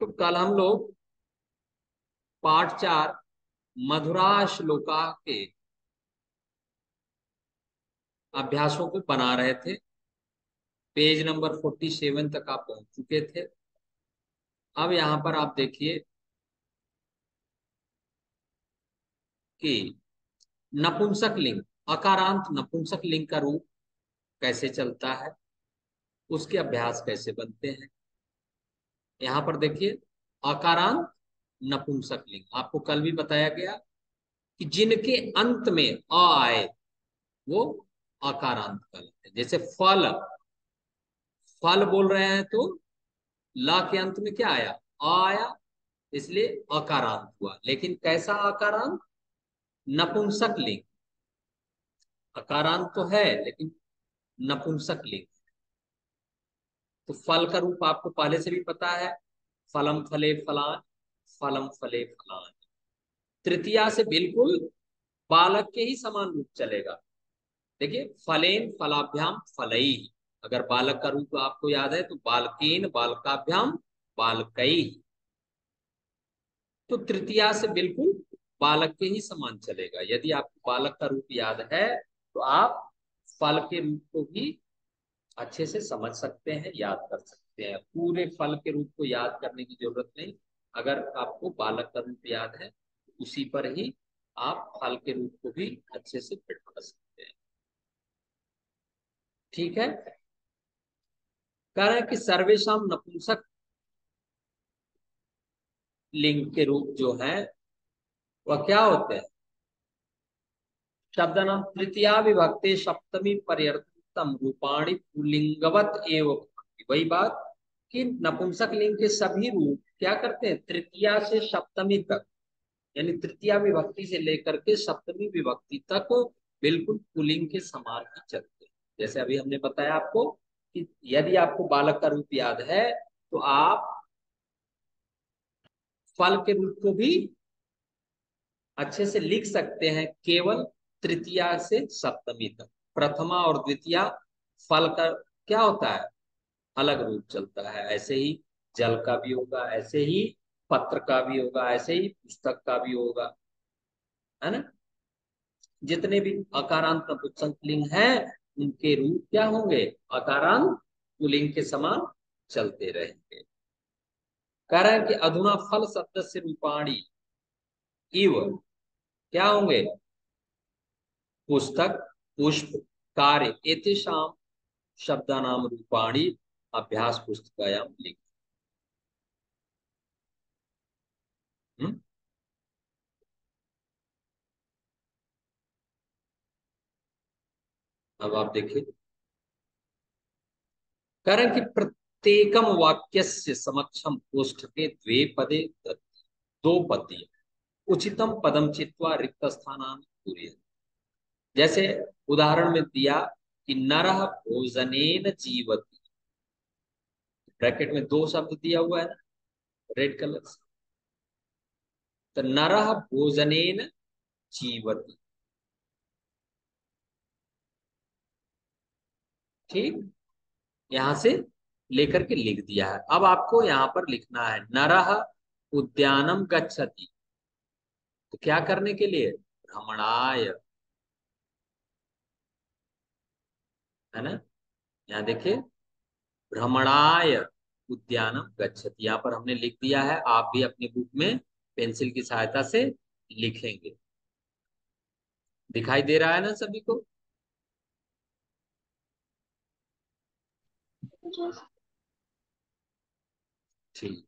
तो कल हम लोग पाठ 4 मधुराश्लोका के अभ्यासों को बना रहे थे। पेज नंबर 47 तक आप पहुंच चुके थे। अब यहां पर आप देखिए कि नपुंसक लिंग, अकारांत नपुंसक लिंग का रूप कैसे चलता है, उसके अभ्यास कैसे बनते हैं। यहां पर देखिए अकारांत नपुंसक लिंग, आपको कल भी बताया गया कि जिनके अंत में अ आए वो अकारांत कहलाते हैं। जैसे फल, फल बोल रहे हैं तो ला के अंत में क्या आया, अ आया, इसलिए अकारांत हुआ। लेकिन कैसा अकारांत, नपुंसक लिंग। अकारांत तो है लेकिन नपुंसक लिंग। तो फल का रूप आपको पहले से भी पता है, फलम फले फलान, फलम फले फलान। तृतीया से बिल्कुल बालक के ही समान रूप चलेगा। देखिए फलेन फलाभ्याम फलई, अगर बालक का रूप आपको याद है तो बालकेन बालकाभ्याम बालकई। तो तृतीया से बिल्कुल बालक के ही समान चलेगा। यदि आपको बालक का रूप याद है तो आप फल के रूप को भी अच्छे से समझ सकते हैं, याद कर सकते हैं। पूरे फल के रूप को याद करने की जरूरत नहीं। अगर आपको बालक का रूप याद है तो उसी पर ही आप फल के रूप को भी अच्छे से फिट कर सकते हैं। ठीक है। कह रहे हैं कि सर्वेशम नपुंसक लिंग के रूप जो है वह क्या होते हैं। शब्द नाम तृतीया विभक्ति सप्तमी पर्यर्थम रूपाणी पुल्लिंगवत एवं भवन्ति। वही बात कि नपुंसक लिंग के सभी रूप क्या करते हैं, तृतीया से सप्तमी तक, यानी तृतीया विभक्ति से लेकर के सप्तमी विभक्ति तक बिल्कुल पुल्लिंग के समान ही चलते हैं। जैसे अभी हमने बताया आपको कि यदि आपको बालक का रूप याद है तो आप फल के रूप को भी अच्छे से लिख सकते हैं, केवल तृतीया से सप्तमी तक। प्रथमा और द्वितीया फल का क्या होता है, अलग रूप चलता है। ऐसे ही जल का भी होगा, ऐसे ही पत्र का भी होगा, ऐसे ही पुस्तक का भी होगा, है ना। जितने भी अकारांत नपुंसक लिंग हैं उनके रूप क्या होंगे, अकारांत पुल्लिंग के समान चलते रहेंगे। कह रहे हैं कि अधुना फल शब्द से रूपाणी इव क्या होंगे, पुस्तक, पुष्प, कार्य, एतेषाम शब्दानाम रूपाणी अभ्यास पुस्तिकायां लिख। अब आप देखिए, कारण कि प्रत्येकम वाक्यस्य समक्षम कोष्ठके द्वे पदे दत्ति। दो पद्य, उचितम पदम चित्वा रिक्त स्थानानि पूरयति। जैसे उदाहरण में दिया कि नरः भोजनेन जीवति, ब्रैकेट में दो शब्द दिया हुआ है ना, रेड कलर से। तो नरः भोजनेन जीवति, ठीक, यहां से लेकर के लिख दिया है। अब आपको यहां पर लिखना है नरः उद्यानम गच्छति, तो क्या करने के लिए, भ्रमणाय, है ना। यहाँ देखिए भ्रमणाय उद्यानम गच्छति, यहाँ पर हमने लिख दिया है। आप भी अपनी बुक में पेंसिल की सहायता से लिखेंगे। दिखाई दे रहा है ना सभी को। ठीक,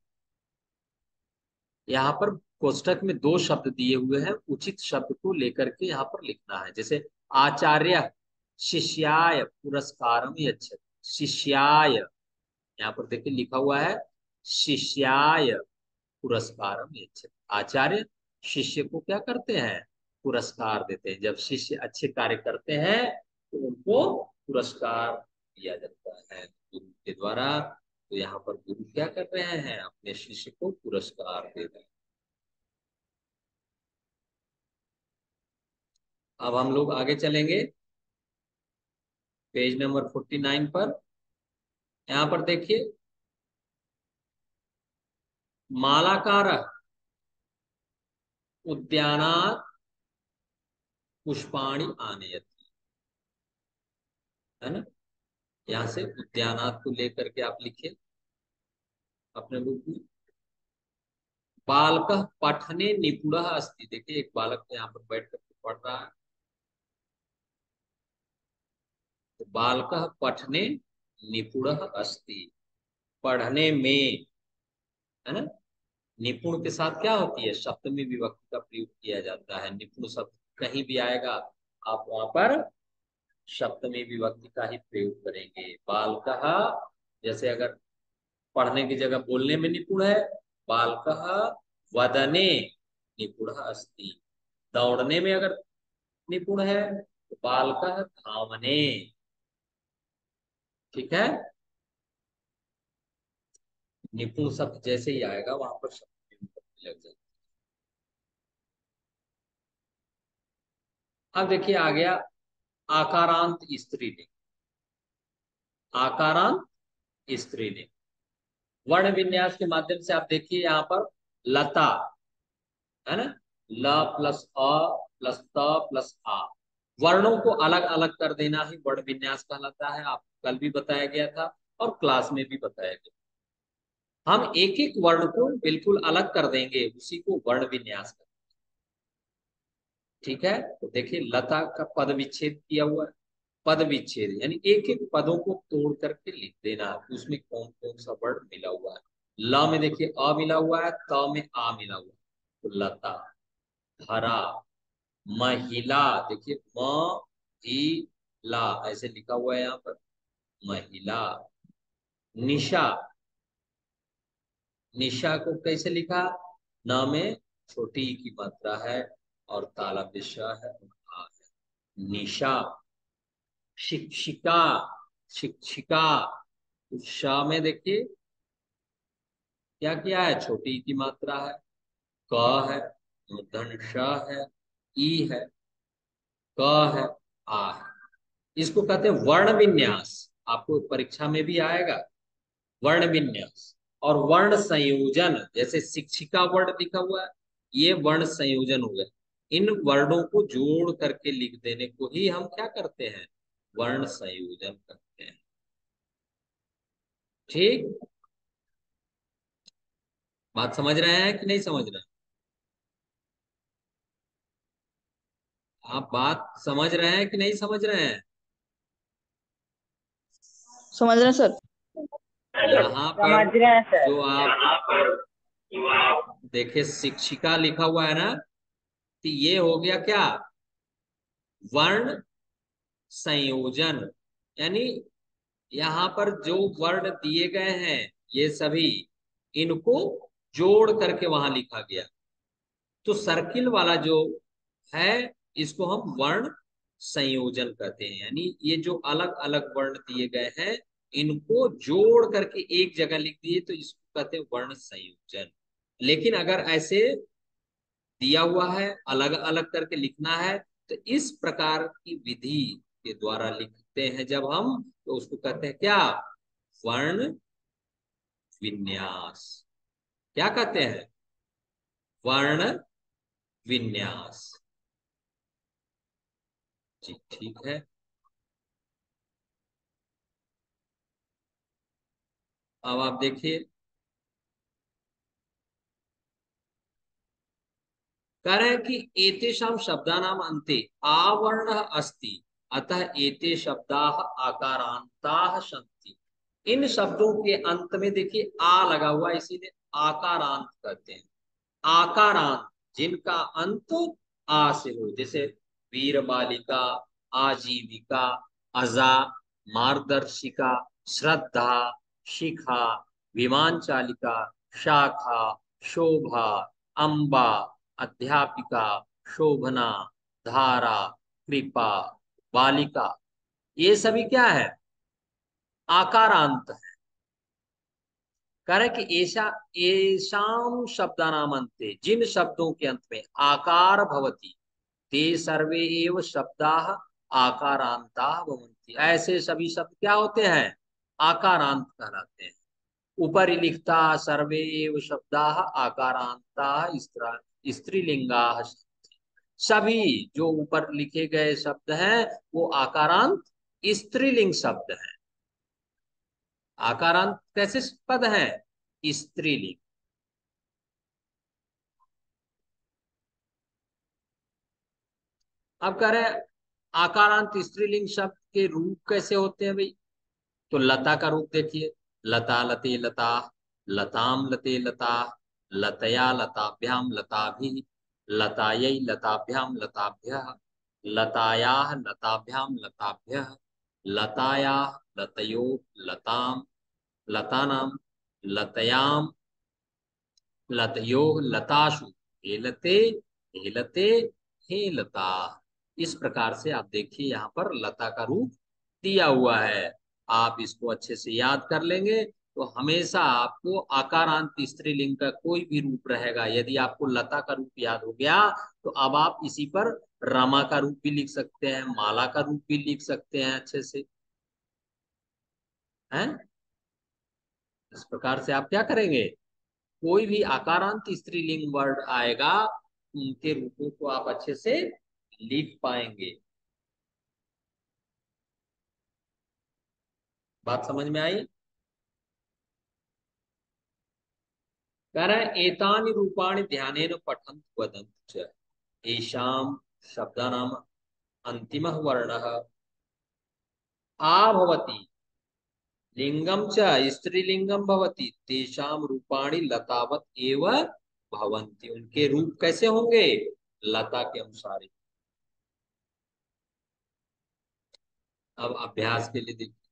यहाँ पर कोष्ठक में दो शब्द दिए हुए हैं, उचित शब्द को लेकर के यहाँ पर लिखना है। जैसे आचार्य शिष्याय पुरस्कारम यच्छति, शिष्याय, यहाँ पर देखिए लिखा हुआ है शिष्याय पुरस्कारम यच्छति। आचार्य शिष्य को क्या करते हैं, पुरस्कार देते हैं। जब शिष्य अच्छे कार्य करते हैं तो उनको पुरस्कार दिया जाता है गुरु के द्वारा। तो यहाँ पर गुरु क्या कर रहे हैं, अपने शिष्य को पुरस्कार दे रहे हैं। अब हम लोग आगे चलेंगे पेज नंबर 49 पर। यहाँ पर देखिए मालाकार उद्यानात् पुष्पाणि आनयति, है ना। यहाँ से उद्यानात् को लेकर के आप लिखिए अपने बुक में। बालकः पठने निपुणः अस्ति, देखिए एक बालक यहाँ पर बैठ करके पढ़ रहा है, तो बालकः पठने निपुणः अस्ति, पढ़ने में, है ना। निपुण के साथ क्या होती है, सप्तमी विभक्ति का प्रयोग किया जाता है। निपुण शब्द कहीं भी आएगा आप वहां पर सप्तमी विभक्ति का ही प्रयोग करेंगे। बालकः, जैसे अगर पढ़ने की जगह बोलने में निपुण है, बालकः वदने निपुणः अस्ति। दौड़ने में अगर निपुण है तो बालकः धावने, ठीक है। निपुण शब्द जैसे ही आएगा वहां पर सप्तमी विभक्ति लग जाएगी। अब देखिए आ गया आकारांत स्त्रीलिंग। आकारांत स्त्रीलिंग वर्ण विन्यास के माध्यम से आप देखिए यहाँ पर लता, है ना, ल प्लस अ प्लस त प्लस आ, वर्णों को अलग अलग कर देना ही वर्ण विन्यास कहलाता है। आपको कल भी बताया गया था और क्लास में भी बताया गया। हम एक एक वर्ण को बिल्कुल अलग कर देंगे, उसी को वर्ण विन्यास कर, ठीक है। तो देखिए लता का पद विच्छेद किया हुआ है, पद विच्छेद यानी एक एक पदों को तोड़ करके लिख देना उसमें कौन कौन सा वर्ण मिला हुआ है। ल में देखिए अ मिला हुआ है, त में आ मिला हुआ है, तो लता। हरा, महिला, देखिए म ही ला ऐसे लिखा हुआ है यहाँ पर, महिला। निशा, निशा को कैसे लिखा, न में छोटी ई की मात्रा है और ताला पेशा है और आ है, निशा। शिक्षिका, शिक्षिका, शा में देखिए क्या किया है, छोटी ई की मात्रा है, क है, मूर्धन श है, ई है, क है, आ है। इसको कहते हैं वर्ण विन्यास। आपको परीक्षा में भी आएगा वर्ण विन्यास और वर्ण संयोजन। जैसे शिक्षिका वर्ण लिखा हुआ है, ये वर्ण संयोजन हो गया। इन वर्णों को जोड़ करके लिख देने को ही हम क्या करते हैं, वर्ण संयोजन करते हैं, ठीक। बात समझ रहे हैं कि नहीं समझ रहे हैं, आप बात समझ रहे हैं कि नहीं समझ रहे हैं। समझ रहे हैं सर। यहाँ समझ पर रहे हैं सर। जो आप देखिए शिक्षिका लिखा हुआ है ना, तो ये हो गया क्या, वर्ण संयोजन। यानी यहाँ पर जो वर्ण दिए गए हैं ये सभी, इनको जोड़ करके वहां लिखा गया। तो सर्किल वाला जो है इसको हम वर्ण संयोजन कहते हैं। यानी ये जो अलग अलग वर्ण दिए गए हैं इनको जोड़ करके एक जगह लिख दिए तो इसको कहते हैं वर्ण संयोजन। लेकिन अगर ऐसे दिया हुआ है अलग अलग करके लिखना है तो इस प्रकार की विधि के द्वारा लिखते हैं जब हम, तो उसको कहते हैं क्या, वर्ण विन्यास। क्या कहते हैं, वर्ण विन्यास। जी ठीक है। अब आप देखिए कह रहे हैं कि एतेषाम शब्दानाम अन्ते आवर्ण अस्ति, अतः एते शब्दाः आकारांताः सन्ति। इन शब्दों के अंत में देखिए आ लगा हुआ है, इसीलिए आकारांत कहते हैं। आकारांत जिनका अंत आ से हो, जैसे वीर बालिका, आजीविका, अजा, मार्गदर्शिका, श्रद्धा, शिखा, विमान चालिका, शाखा, शोभा, अंबा, अध्यापिका, शोभना, धारा, कृपा, बालिका, ये सभी क्या है, आकारांत है। कह रहे कि ऐसा येषाम शब्दानाम अन्ते, जिन शब्दों के अंत में आकार भवति, ते सर्वे एव शब्दाः आकारांताः भवन्ति, ऐसे सभी शब्द क्या होते हैं, आकारांत कहलाते हैं। उपरि लिखता सर्वे एव शब्दाः आकारान्ताः स्त्रीलिंगाः। सभी जो ऊपर लिखे गए शब्द हैं वो आकारांत स्त्रीलिंग शब्द हैं। आकारांत कैसे पद हैं? स्त्रीलिंग। अब कह रहे हैं आकारांत स्त्रीलिंग शब्द के रूप कैसे होते हैं भाई? तो लता का रूप देखिए, लता लते लता, लताम लते लता, लतया लताभ्याम लताभि, लतायै लताभ्याम लताभ्यः, लतायाः लताभ्याम लताभ्यः, लतायाः लतयो लताम लतानाम, लतयाम लतयो लताशु, हेलते हेलते हेलता। इस प्रकार से आप देखिए यहाँ पर लता का रूप दिया हुआ है। आप इसको अच्छे से याद कर लेंगे तो हमेशा आपको आकारांत स्त्रीलिंग का कोई भी रूप रहेगा। यदि आपको लता का रूप याद हो गया तो अब आप इसी पर रमा का रूप भी लिख सकते हैं, माला का रूप भी लिख सकते हैं अच्छे से, हैं? इस प्रकार से आप क्या करेंगे, कोई भी आकारांत स्त्रीलिंग वर्ड आएगा उनके रूपों को आप अच्छे से लिख पाएंगे। बात समझ में आई? कह रहे हैं एतानि रूपाणि ध्यानेन पठन्तु वदन्तु च येषां शब्दानाम अंतिमः वर्णः आ भवति, लिंगम च स्त्रीलिंगम भवति, तेषां रूपाणि लतावत एव भवन्ति। उनके रूप कैसे होंगे? लता के अनुसार ही। अब अभ्यास के लिए देखिए,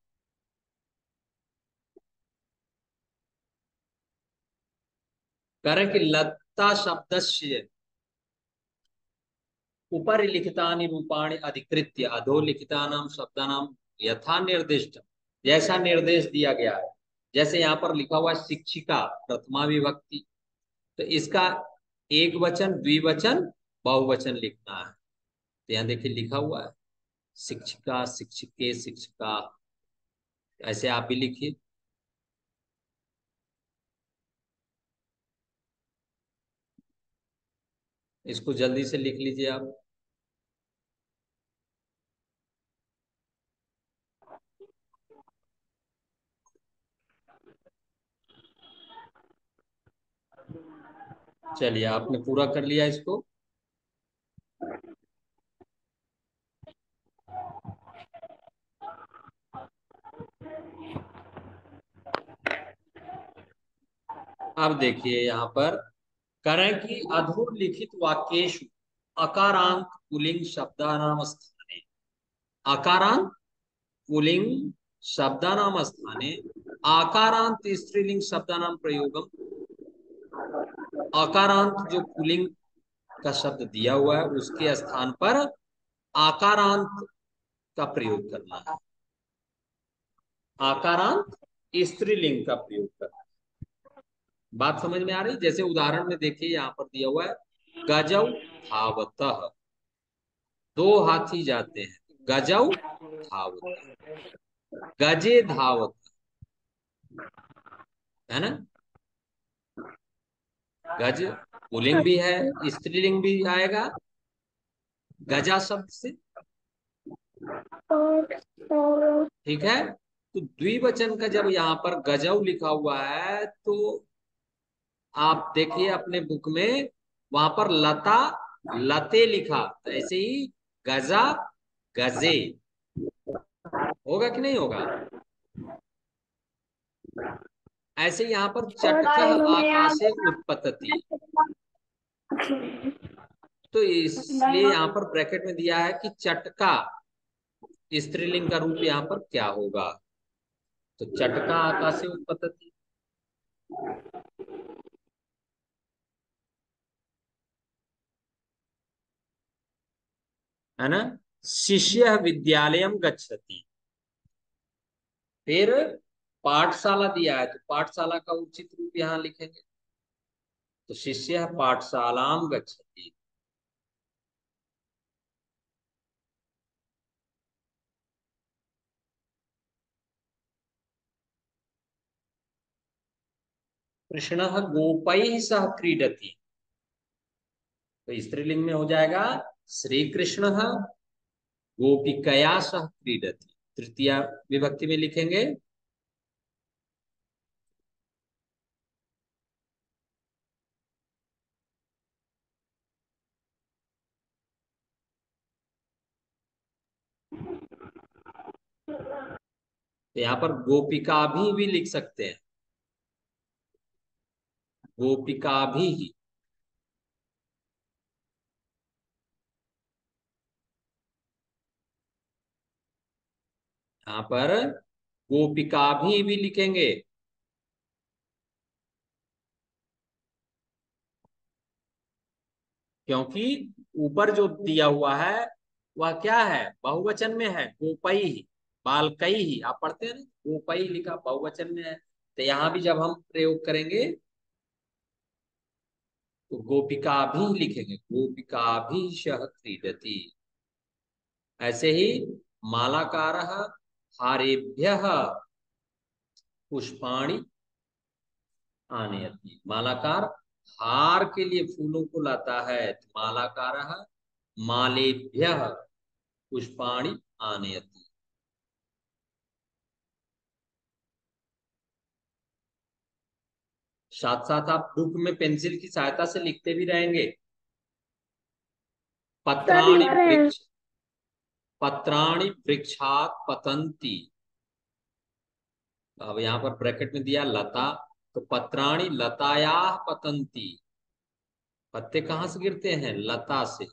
करें कि लता शब्दस्य उपरि लिखितानि रूपाणि अधिकृत्य अधोलिखितानां शब्दानां यथा निर्दिष्ट, जैसा निर्देश दिया गया है। जैसे यहाँ पर लिखा हुआ है शिक्षिका प्रथमा विभक्ति, तो इसका एक वचन द्विवचन बहुवचन लिखना है। तो यहाँ देखिए लिखा हुआ है शिक्षिका शिक्षिके शिक्षिका, ऐसे आप भी लिखिए। इसको जल्दी से लिख लीजिए आप। चलिए आपने पूरा कर लिया इसको। अब देखिए यहाँ पर करें कि अधोलिखित वाक्येषु अकारांत पुल्लिंग शब्दानाम स्थाने, अकारांत पुल्लिंग शब्दानाम स्थाने आकारांत स्त्रीलिंग शब्दानाम प्रयोगम, अकारांत जो पुल्लिंग का शब्द दिया हुआ है उसके स्थान पर आकारांत का प्रयोग करना है। आकारांत स्त्रीलिंग का प्रयोग करना है। बात समझ में आ रही? जैसे उदाहरण में देखिए यहाँ पर दिया हुआ है गजौ धावतः, दो हाथी जाते हैं, गजौ धावतः, गजे धावत, है ना? गज पुल्लिंग भी है, स्त्रीलिंग भी आएगा गजा शब्द से, ठीक है? तो द्विवचन का जब यहाँ पर गजौ लिखा हुआ है तो आप देखिए अपने बुक में वहां पर लता लते लिखा, तो ऐसे ही गजा गजे होगा कि नहीं होगा? ऐसे यहाँ पर चटकह आकाशे उत्पतति, तो इसलिए यहाँ पर ब्रैकेट में दिया है कि चटका स्त्रीलिंग का रूप यहाँ पर क्या होगा? तो चटका आकाशे उत्पतति, है ना? शिष्य विद्यालयम गच्छति, फिर पाठशाला दिया है तो पाठशाला का उचित रूप यहाँ लिखेंगे। तो शिष्य पाठशालाम गच्छति, कृष्ण गोपै सह क्रीडति, तो स्त्रीलिंग में हो जाएगा श्री कृष्ण गोपिकया सह क्रीडति। तृतीया विभक्ति में लिखेंगे तो यहाँ पर गोपिका भी लिख सकते हैं, गोपिका भी। यहाँ पर गोपिका भी लिखेंगे, क्योंकि ऊपर जो दिया हुआ है वह क्या है, बहुवचन में है, गोपई ही, बालकई ही, आप पढ़ते हैं ना, गोपई लिखा बहुवचन में है, तो यहाँ भी जब हम प्रयोग करेंगे तो गोपिका भी लिखेंगे, गोपिका भी सह क्रीडति। ऐसे ही मालाकार हारेभ्य पुष्पाणि आनयति, मालाकार हार के लिए फूलों को लाता है, तो मालाकार मालेभ्य पुष्पाणि आनयति। साथ साथ आप बुक में पेंसिल की सहायता से लिखते भी रहेंगे। सर पत्राणि लिख रहे हैं। वृक्ष, पत्राणि वृक्षात पतंती, अब यहाँ पर ब्रैकेट में दिया लता, तो पत्राणि लताया पतंती, पत्ते कहाँ से गिरते हैं, लता से।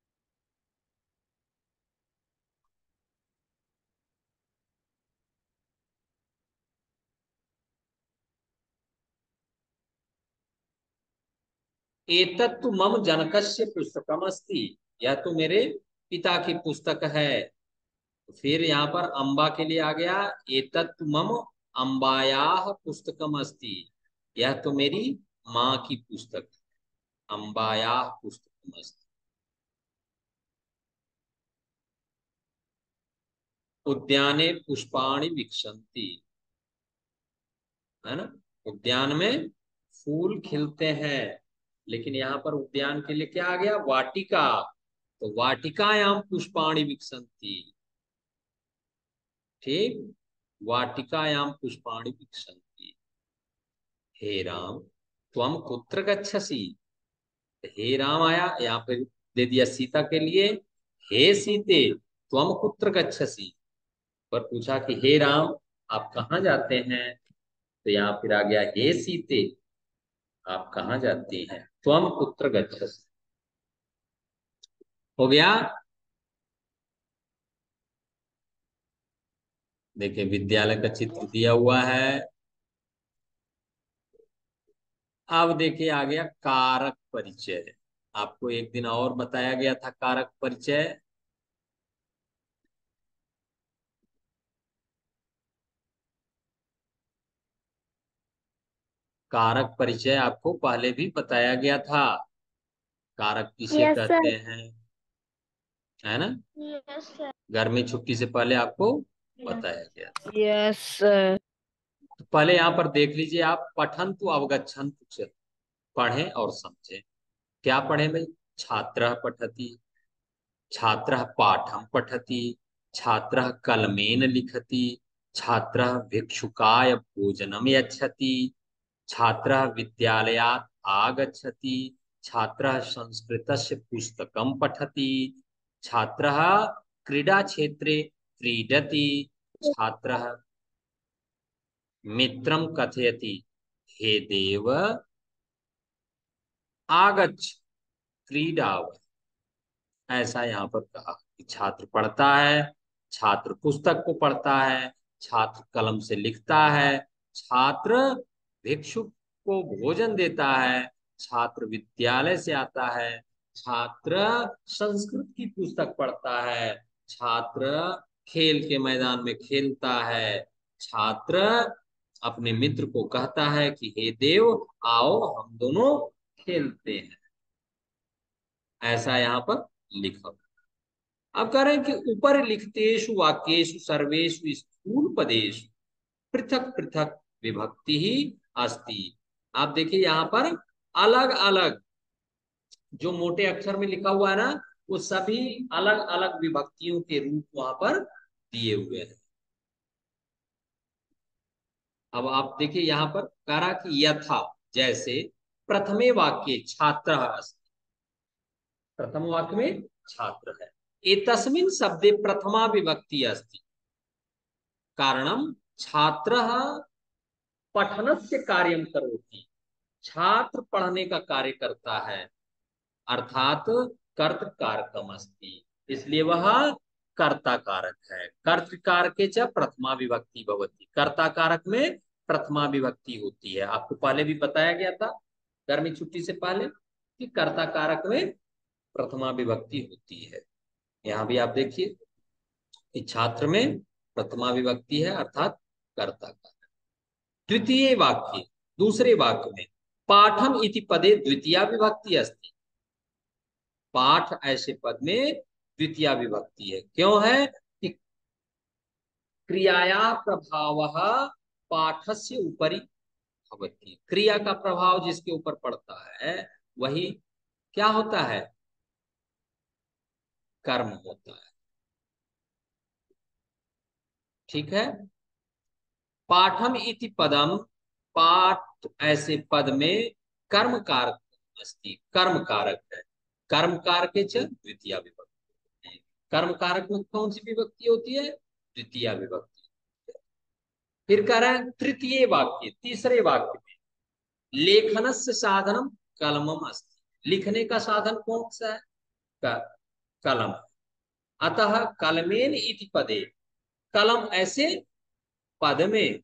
एतत्तु मम जनकस्य पुस्तकम अस्ति, यह तो मेरे पिता की पुस्तक है। फिर यहाँ पर अम्बा के लिए आ गया, एतत्तु मम अम्बायाः पुस्तकम अस्ति, यह तो मेरी माँ की पुस्तक है, अम्बायाः पुस्तकम अस्ति। उद्याने पुष्पाणि विकसंति, है ना, उद्यान में फूल खिलते हैं, लेकिन यहाँ पर उद्यान के लिए क्या आ गया, वाटिका, तो वाटिकायाम पुष्पाणि विकसंति, ठीक, वाटिकायाम पुष्पाणि विकसंति। हे राम त्वम कुत्र गच्छसि, हे राम आया यहाँ पे दे दिया सीता के लिए, हे सीते त्वम कुत्र गच्छसि, पर पूछा कि हे राम आप कहाँ जाते हैं, तो यहाँ फिर आ गया हे सीते आप कहाँ जाती हैं, त्वम कुत्र गच्छसि, हो गया। देखिए विद्यालय का चित्र दिया हुआ है। अब देखिए आ गया कारक परिचय, आपको एक दिन और बताया गया था कारक परिचय। कारक परिचय आपको पहले भी बताया गया था, कारक किसे यस कहते सर। हैं, है ना, यस सर। गर्मी छुट्टी से पहले आपको बताया गया था। Yes sir. तो पहले यहाँ पर देख लीजिए आप, पठन्तु अवगच्छन्तु च, पढ़ें और समझें। क्या पढ़ें भाई, छात्रः पठति, छात्रः पाठं पठति, छात्रः कलमेन लिखति, छात्रः भिक्षुकाय भोजनं यच्छति, छात्रः विद्यालयात् आगच्छति, छात्रः संस्कृतस्य पुस्तकं पठति, छात्रः क्रीडाक्षेत्रे क्रीडति, छात्रः मित्रं कथयति, हे देव आगच्छ क्रीडाव, ऐसा यहाँ पर कहा कि छात्र पढ़ता है, छात्र पुस्तक को पढ़ता है, छात्र कलम से लिखता है, छात्र भिक्षुक को भोजन देता है, छात्र विद्यालय से आता है, छात्र संस्कृत की पुस्तक पढ़ता है, छात्र खेल के मैदान में खेलता है, छात्र अपने मित्र को कहता है कि हे देव आओ हम दोनों खेलते हैं, ऐसा यहाँ पर लिखा। अब कह रहे हैं कि ऊपर लिखतेषु वाक्येषु सर्वेषु स्थूल पदेषु पृथक पृथक विभक्ति ही अस्ति, आप देखिए यहाँ पर अलग अलग जो मोटे अक्षर में लिखा हुआ है ना, वो सभी अलग अलग विभक्तियों के रूप वहां पर दिए हुए हैं। अब आप देखिए यहाँ पर करा कि यथा, जैसे प्रथमे वाक्य छात्र अस्ति, प्रथम वाक्य में छात्र है। एतस्मिन् शब्दे प्रथमा विभक्ति अस्ति, कारणम छात्र पठनस्य कार्यम करोति, छात्र पढ़ने का कार्य करता है, अर्थात कर्त कारकम अस्ति, इसलिए वह कर्ता कारक है। कर्त कारके च प्रथमा विभक्ति भवति, कर्ता कारक में प्रथमा विभक्ति होती है। आपको पहले भी बताया गया था गर्मी छुट्टी से पहले कि कर्ता कारक में प्रथमा विभक्ति होती है। यहाँ भी आप देखिए कि छात्र में प्रथमा विभक्ति है अर्थात कर्ता कारक। द्वितीय वाक्य, दूसरे वाक्य में पाठम इति पदे द्वितीया विभक्ति अस्ति, पाठ ऐसे पद में द्वितीया विभक्ति है। क्यों है कि क्रियाया प्रभाव पाठस्य उपरि भवति, क्रिया का प्रभाव जिसके ऊपर पड़ता है वही क्या होता है, कर्म होता है। ठीक है। पाठम इति पदम, पाठ ऐसे पद में कर्म कारक अस्ति, कर्म कारक है। कर्म कारक द्वितीय विभक्ति, कर्म कारक में कौन सी विभक्ति होती है, द्वितीय विभक्ति। फिर कह रहे हैं तृतीय वाक्य, तीसरे वाक्य में लेखनस्य साधनम कलमम अस्ति, लिखने का साधन कौन सा है, कलम। अतः कलमेन इति पदे, कलम ऐसे पद में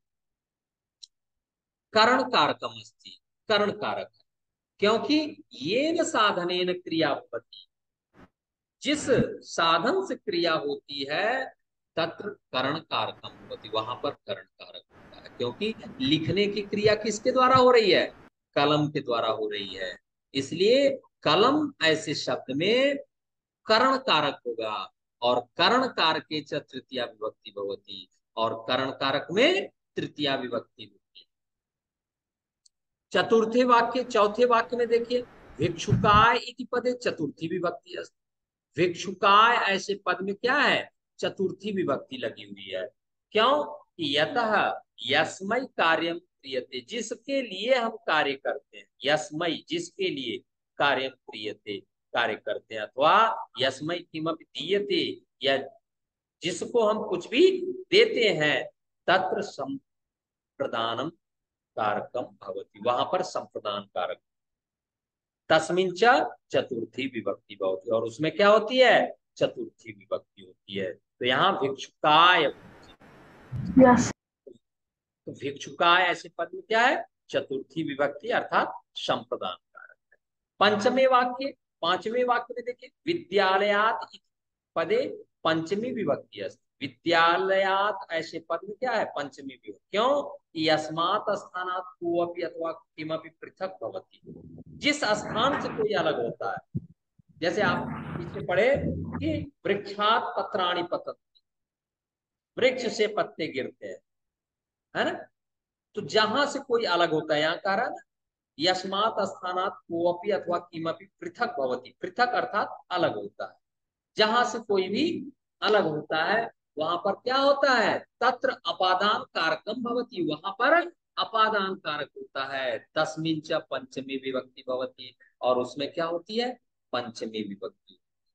करण कारकम अस्ति, करण कारक है। क्योंकि येन साधनेन क्रिया भवति, जिस साधन से क्रिया होती है तत्र करण कारकम होती, वहां पर करण कारक होता है। क्योंकि लिखने की क्रिया किसके द्वारा हो रही है, कलम के द्वारा हो रही है, इसलिए कलम ऐसे शब्द में करण कारक होगा। और करण कारके च तृतीया विभक्ति भवति, और करण कारक में तृतीया विभक्ति होती है। चतुर्थे वाक्य, चौथे वाक्य में देखिए भिक्षुकाय इति पदे चतुर्थी विभक्ति है। भिक्षुकाय ऐसे पद में क्या है, चतुर्थी विभक्ति लगी हुई है। क्यों कि यतः यस्मय कार्यम क्रियते, जिसके लिए हम कार्य करते हैं, यस्मय जिसके लिए कार्यम क्रियते कार्य करते हैं, अथवा यस्मय किमपि दीयते, या जिसको हम कुछ भी देते हैं, तत्र संप्रदानम कारकम भवति, वहां पर संप्रदान कारक। तस्मिन् च चतुर्थी विभक्ति भवति, और उसमें क्या होती है, चतुर्थी विभक्ति होती है। तो यहाँ भिक्षुकाय, यस। तो भिक्षुकाय ऐसे पद में क्या है, चतुर्थी विभक्ति अर्थात संप्रदान कारक है। पंचमे वाक्य, पांचवें वाक्य में देखिए विद्यालयात इति पदे पंचमी विभक्ति अस्ति, विद्यालयात ऐसे पद में क्या है, पंचमी विभक्ति। क्यों कि यस्मात् स्थानात् कोऽपि अथवा किमपि पृथक भवति, जिस स्थान से कोई अलग होता है। जैसे आप पीछे पढ़े कि वृक्षात पत्राणि पतन्ति, वृक्ष से पत्ते गिरते हैं, है ना। तो जहां से कोई अलग होता है, यहाँ कह रहा है ना यस्मात् स्थानात् कोऽपि अथवा किमपि पृथक भवति, पृथक अर्थात अलग होता है। जहां से कोई भी अलग होता है वहां पर क्या होता है, तत्र अपादान कारकम भवति, वहां पर अपादान कारक होता है। तस्मिन् च पंचमी विभक्ति भवति, और उसमें क्या होती है, पंचमी विभक्ति।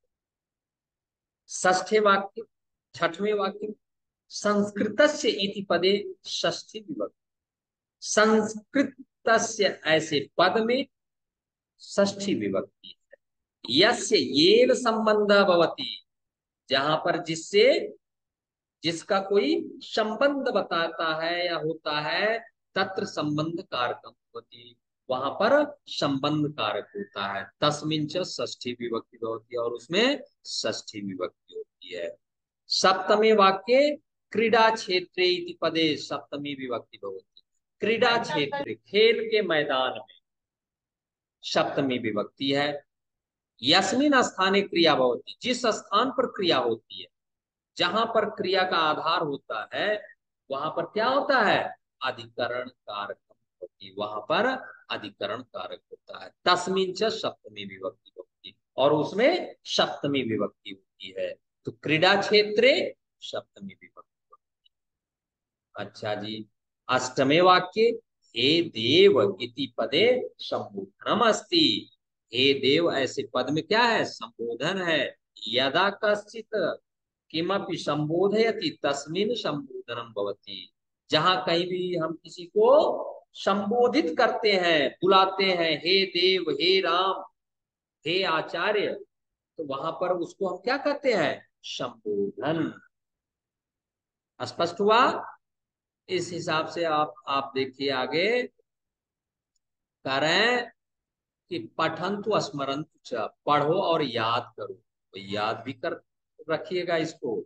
षष्ठे वाक्य, छठवें वाक्य संस्कृतस्य इति पदे षष्ठी विभक्ति, संस्कृतस्य ऐसे पद में षष्ठी विभक्ति है। यस्य येन संबंध भवति, जहां पर जिससे, जिसका कोई संबंध बताता है या होता है, तत्र संबंध कारकम होती, वहां पर संबंध कारक होता है। तस्मिन् च षष्ठी विभक्ति होती है, और उसमें षष्ठी विभक्ति होती है। सप्तमे वाक्य क्रीडा क्षेत्रे इति पदे सप्तमी विभक्ति होती, क्रीडा क्षेत्र खेल के मैदान में सप्तमी विभक्ति है। यस्मिन् स्थाने क्रिया भवति, जिस स्थान पर क्रिया होती है, जहां पर क्रिया का आधार होता है वहां पर क्या होता है, अधिकरण कारक, विभक्ति, वहां पर अधिकरण कारक होता है। तस्मिन् च सप्तमी विभक्ति होती है, और उसमें सप्तमी विभक्ति होती है। तो क्रीडा क्षेत्रे सप्तमी विभक्ति। अच्छा जी, अष्टमे वाक्य, हे देव इति पदे संबोधनम अस्ति। हे देव ऐसे पद में क्या है, संबोधन है। यदा कश्चित किमपि संबोधयति तस्मिन् संबोधनम भवति। जहां कहीं भी हम किसी को संबोधित करते हैं, बुलाते हैं, हे देव, हे राम, हे आचार्य, तो वहां पर उसको हम क्या कहते हैं, संबोधन। स्पष्ट हुआ। इस हिसाब से आप देखिए आगे, कह रहे हैं कि पठंतु स्मरंतु च, पढ़ो और याद करो, तो याद भी कर रखिएगा इसको।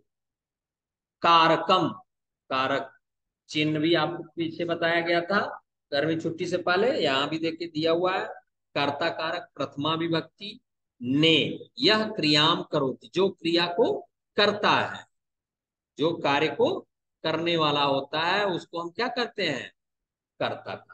कारकम, कारक चिन्ह भी आपको पीछे बताया गया था गर्मी छुट्टी से पहले, यहां भी देखिए दिया हुआ है। कर्ता कारक प्रथमा विभक्ति, ने, यह क्रियाम करोति, जो क्रिया को करता है, जो कार्य को करने वाला होता है उसको हम क्या कहते हैं, कर्ता कारक।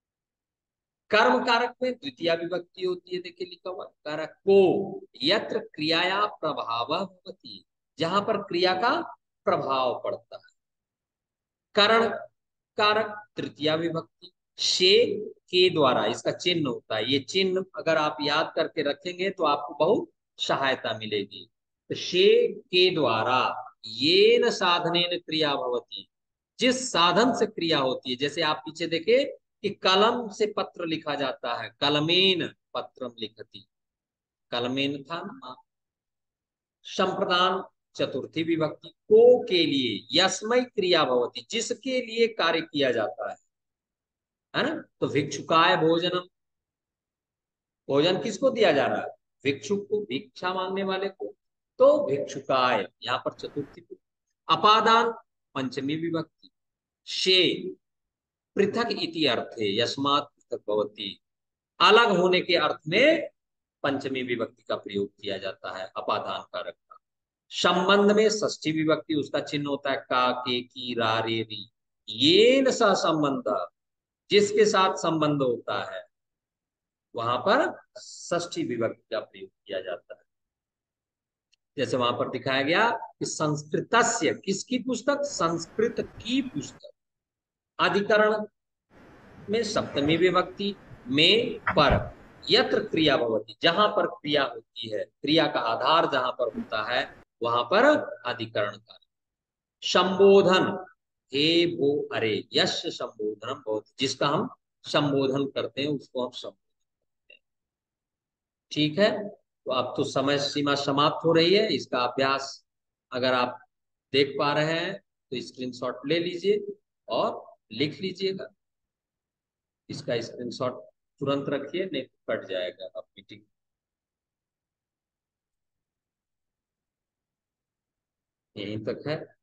कर्म कारक में द्वितीय विभक्ति होती है, देखिए लिखा हुआ कारक को, यत्र क्रियाया प्रभाव होती, जहां पर क्रिया का प्रभाव पड़ता है। करण कारक तृतीया विभक्ति, शे, के द्वारा, इसका चिन्ह होता है, ये चिन्ह अगर आप याद करके रखेंगे तो आपको बहुत सहायता मिलेगी। तो शे के द्वारा, ये न साधनेन क्रिया भवती, जिस साधन से क्रिया होती है। जैसे आप पीछे देखे कि कलम से पत्र लिखा जाता है, कलमेन पत्रम लिखती, कलमेन था ना। संप्रदान चतुर्थी विभक्ति, को के लिए, यस्मय क्रिया भवती, जिसके लिए कार्य किया जाता है ना। तो भिक्षुकाय भोजनम, भोजन किसको दिया जा रहा है, भिक्षुक को, भिक्षा मांगने वाले को। तो भिक्षुकाय यहाँ पर चतुर्थी को। अपादान पंचमी विभक्ति, शे पृथक इति अर्थे यस्मात् पृथक भवती, अलग होने के अर्थ में पंचमी विभक्ति का प्रयोग किया जाता है अपादान कारक का। संबंध में षष्ठी विभक्ति, उसका चिन्ह होता है का, के, की, रा, रे, री। ये न सह संबंध, जिसके साथ संबंध होता है वहां पर षष्ठी विभक्ति का प्रयोग किया जाता है। जैसे वहां पर दिखाया गया कि संस्कृतस्य, किसकी पुस्तक, संस्कृत की पुस्तक। अधिकरण में सप्तमी विभक्ति, में पर, यत्र क्रिया भवती, जहां पर क्रिया होती है, क्रिया का आधार जहां पर होता है वहां पर अधिकरण का। संबोधन, हे वो अरे, यश संबोधनम भवती, जिसका हम संबोधन करते हैं उसको हम संबोधन करते हैं। ठीक है, तो अब तो समय सीमा समाप्त हो रही है। इसका अभ्यास अगर आप देख पा रहे हैं तो स्क्रीनशॉट ले लीजिए और लिख लीजिएगा। इसका स्क्रीनशॉट तुरंत रखिए, नहीं तो कट जाएगा अब मीटिंग। यहीं तक है।